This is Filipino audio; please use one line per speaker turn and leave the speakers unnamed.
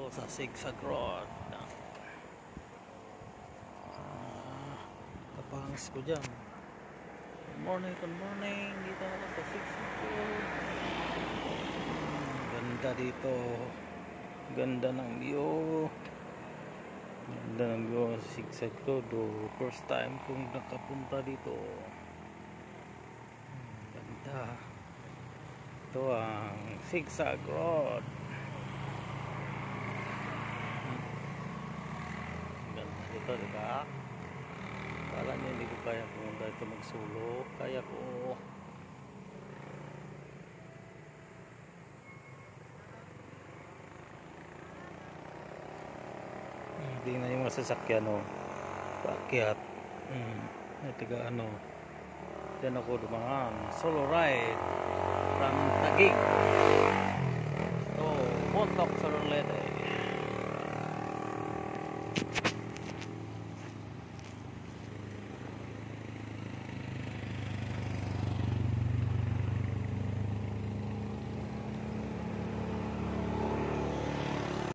sa Zigzag Road. Kapangis ko dyan. Good morning. Dito ako sa Zigzag Road. Ganda dito. Ganda ng view. Ganda ng view sa Zigzag Road. First time kong nakapunta dito. Ganda. Ito ang Zigzag Road. Ganda dito, diba? Kala niyo hindi ko kaya pumunta ito magsulo. Kaya ko. Tingnan yung mga sasakyan, no? Paakyat. Tiga ano. Diyan ako dumaan. Solo ride from Taguig to Bontoc, Sorolete.